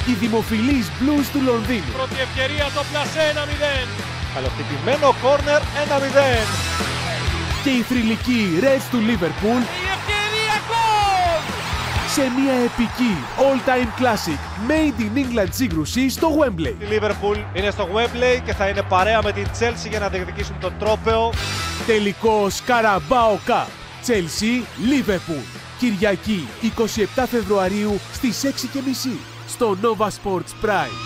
Οι δημοφιλείς Blues του Λονδίνου. Πρώτη ευκαιρία το πλασέ 1-0. Καλοχτυπημένο κόρνερ 1-0. Και οι θρυλικοί Reds του Liverpool. Η ευκαιρία γκολ! Σε μια επική all-time classic Made in England σύγκρουση στο Wembley. Η Liverpool είναι στο Wembley και θα είναι παρέα με την Chelsea για να διεκδικήσουν το τρόπαιο. Τελικός Carabao Cup. Chelsea Liverpool. Κυριακή 27 Φεβρουαρίου στις 6:30 στο Nova Sports Prime.